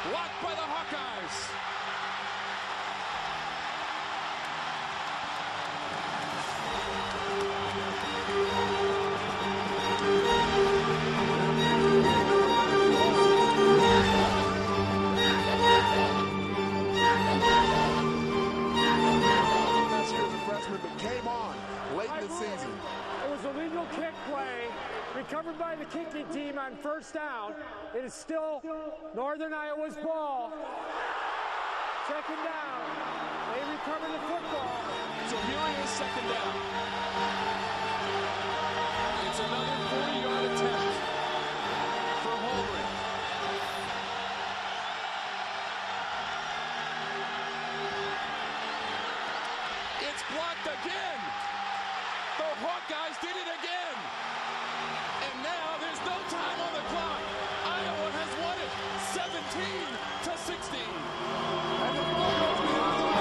Blocked by the Hawkeyes. Kick play recovered by the kicking team on first down. It is still Northern Iowa's ball. Second down. They recover the football. So here it is, second down. It's another 40-yard attempt for Holmgren. It's blocked again. The Hawkeyes did it again. And now there's no time on the clock. Iowa has won it 17-16. And the ball goes beyond the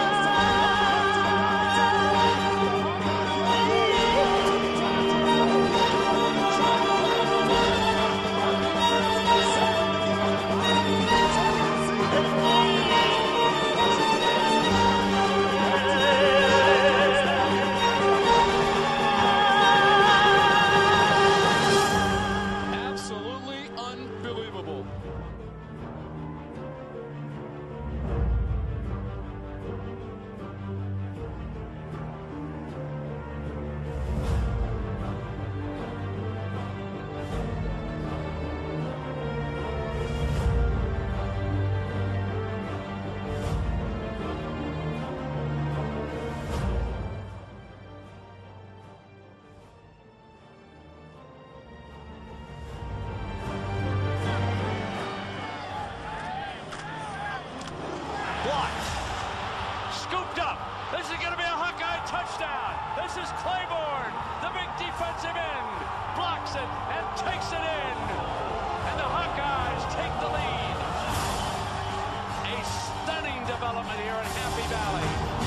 scooped up. This is going to be a Hawkeye touchdown. This is Claiborne, the big defensive end, blocks it and takes it in. And the Hawkeyes take the lead. A stunning development here in Happy Valley.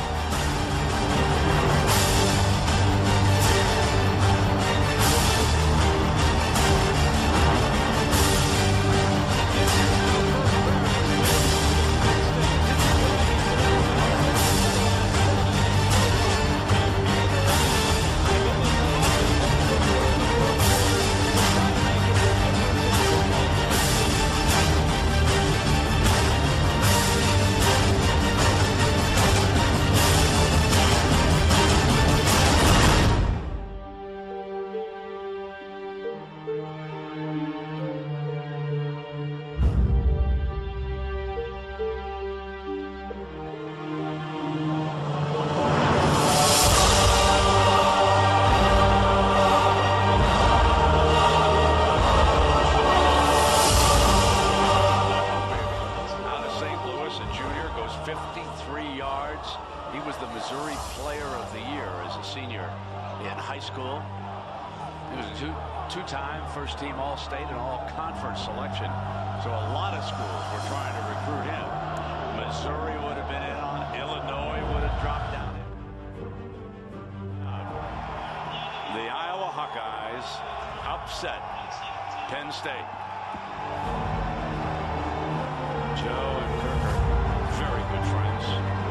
He was the Missouri Player of the Year as a senior in high school. He was a two-time first-team All-State and All-Conference selection. So a lot of schools were trying to recruit him. Missouri would have been in on. Illinois would have dropped down. The Iowa Hawkeyes upset Penn State. Joe and Kirk are very good friends.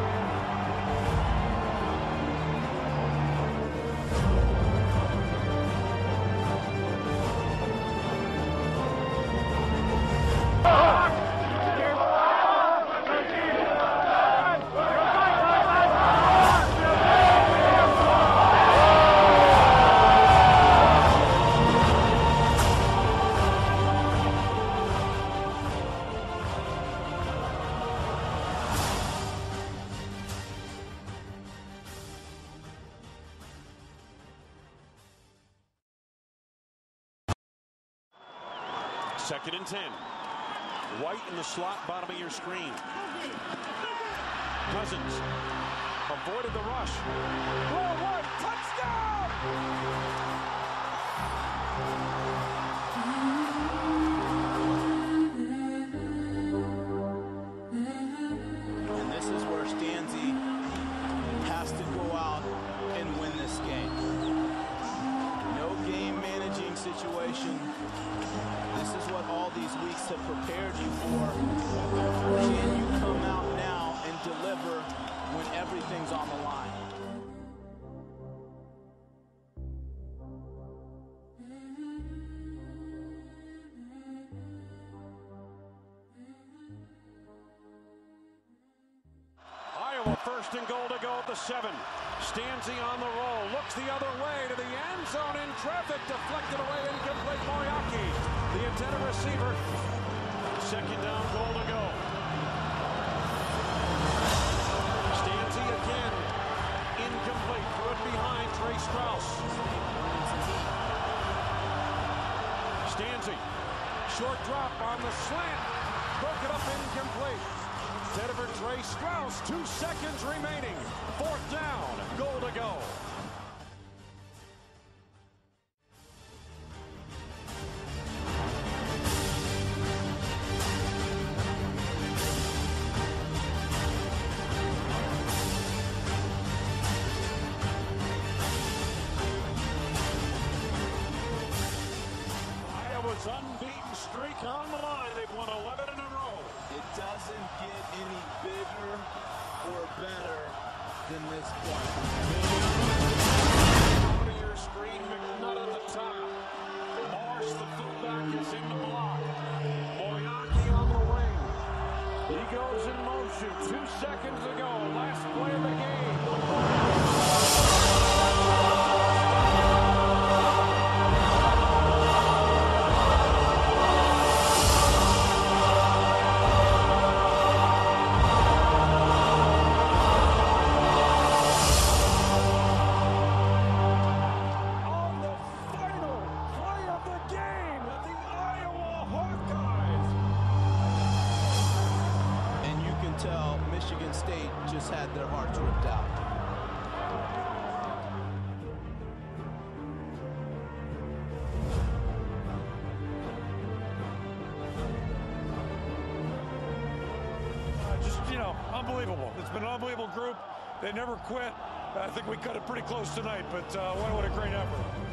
Second and 10. White in the slot, bottom of your screen. Cousins avoided the rush. Ball one, touchdown! And this is where Stanzi has to go out and win this game. No game managing situation. This is what all these weeks have prepared you for. First and goal to go at the 7. Stanzi on the roll, looks the other way to the end zone in traffic, deflected away, incomplete. Moeaki, the intended receiver. Second down, goal to go. Stanzi again, incomplete, threw it behind Trey Strauss. Stanzi, short drop on the slant, broke it up, incomplete. Intended for Trey Strauss, 2 seconds remaining. Fourth down, goal to go. Iowa's unbeaten streak on the line. They've won 11 in a row. It doesn't get any bigger or better than this point. Over to your screen, McNutt at the top. Morse, the fullback, is in the block. Moeaki on the wing. He goes in motion. 2 seconds to go. Last play of the game. Tell Michigan State just had their hearts ripped out. Unbelievable. It's been an unbelievable group. They never quit. I think we cut it pretty close tonight, but what a great effort.